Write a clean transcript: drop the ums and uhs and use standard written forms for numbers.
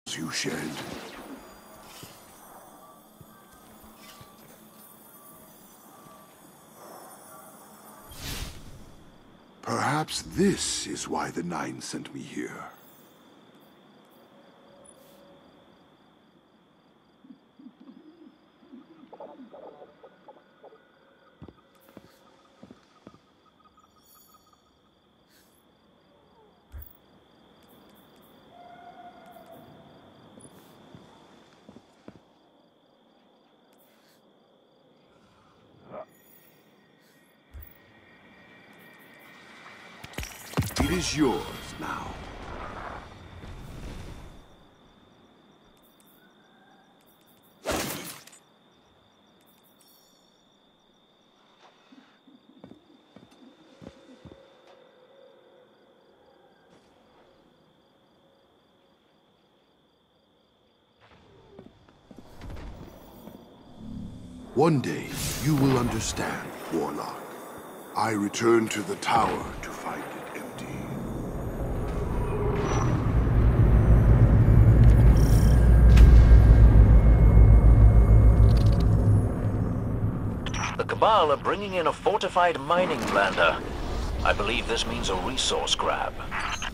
you shed. Perhaps this is why the Nine sent me here. It is yours now. One day, you will understand, Warlock. I return to the tower to find it empty. The Cabal are bringing in a fortified mining lander. I believe this means a resource grab.